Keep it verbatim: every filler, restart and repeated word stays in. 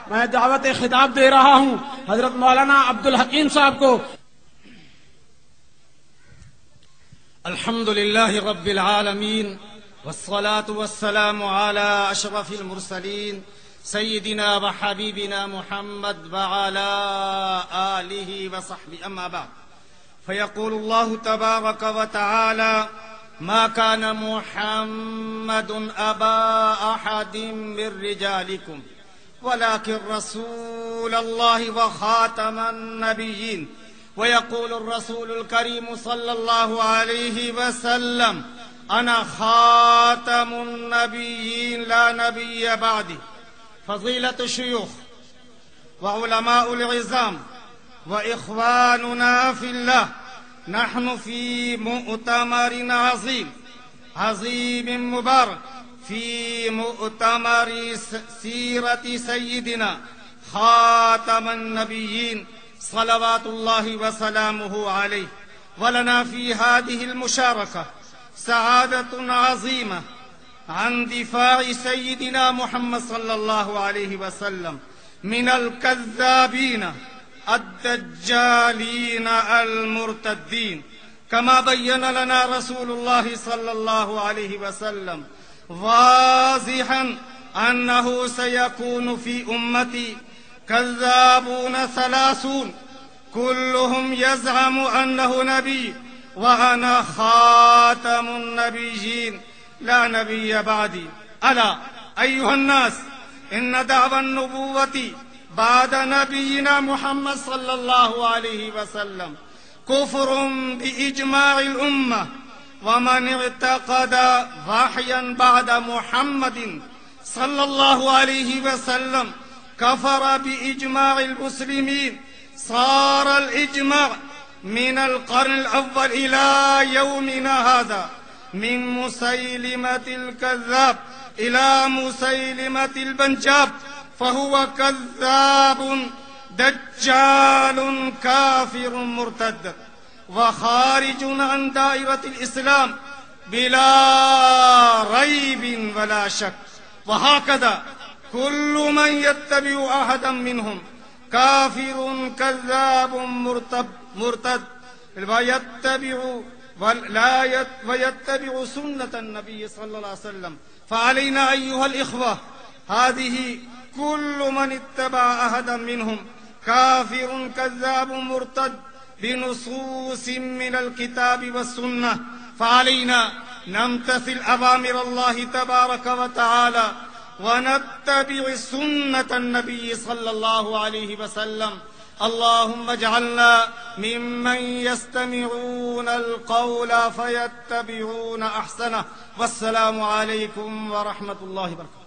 मैं दावत खिताब दे रहा हूँ हजरत मौलाना अब्दुल हकीम साहब को। अल्हम्दुलिल्लाहि रब्बिल आलमीन वस्सलातु वस्सलामु अला अशरफिल मुरसलीन सय्यिदिना व हबीबिना मुहम्मद व अला आलिहि व सहबिहि अम्मा बाद फयक़ूलुल्लाहु तबारक व तआला मा कान मुहम्मदुन अबा अहदिम मिर रिजालिकुम वलाकिन रसूलल्लाहि व खातमन नबिय्यीन वयक़ूलु अर्रसूलुल करीम सल्लल्लाहु अलैहि वसल्लम अना खातमुन नबिय्यीन ला नबिय्य बअदी। फज़ीलतु शुयूख़ व उलमाउल इज़ाम व इख़वानुना फ़िल्लाह, नहनु फ़ी मुअतमरिन अज़ीम अज़ीमिन मुबारक फ़ी मुअतमरि सीरति सय्यिदिना खातमन नबिय्यीन सलवातुल्लाहि व सलामुहु अलैहि। वलना फ़ी हादिहिल मुशारका सआदतुन अज़ीमा अन दिफ़ाइ सय्यिदिना मुहम्मद सल्लल्लाहु अलैहि वसल्लम मिनल कज़्ज़ाबीन अद्दज्जालीन अल मुर्तद्दीन कमा बय्यन लना रसूलुल्लाहि सल्लल्लाहु अलैहि वसल्लम वाज़िहन अन्नहु सयकूनु फ़ी उम्मती कज़्ज़ाबून सलासून कुल्लुहुम यज़अमु अन्नहु नबी व अना खातमुन नबिय्यीन ला नबिय्य बअदी। अला अय्युहन नास इन्न दावन नुबुव्वती बाद नबिय्यिना मुहम्मद सल्लल्लाहु अलैहि वसल्लम कुफ्रुन बिइज्माइल उम्मा व मन इअतक़द वहयन बाद मुहम्मदिन सल्लल्लाहु अलैहि वसल्लम कफर बिइज्माइल मुस्लिमीन। सार अल इज्मा मिन अल क़र्न अल अव्वल इला यौमिना हाज़ा मिन मुसैलिमतिल कज़्ज़ाब इला मुसैलिमतिल बंजाब फहुवा कज़्ज़ाबुन दज्जालुन काफ़िरुन मुर्तद व खारिजुन अन दायरतिल इस्लाम बिला रैबिन वला शक। व हाकज़ा कुल्लु मन यत्तबिउ अहदन मिनहुम काफिरुन कज़्ज़ाबुन मुर्तद व यत्तबिउ व यत्तबिउ सुन्नतन नबी सल्लल्लाहु अलैहि वसल्लम फ़अलैना अय्युहल इख़्वा हाज़िही कुल्लु मन इत्तबअ अहदन मिनहुम काफिरुन कज़्ज़ाबुन मुर्तद बिनुसूसिन मिनल किताबि वस्सुन्नह फ़अलैना नम्तसिल अवामिरल्लाहि तबारक व तआला ونتبع سنة النبي صلى الله عليه وسلم। اللهم اجعلنا ممن يستمعون القول فيتبعون أحسنه. والسلام عليكم ورحمة الله وبركاته.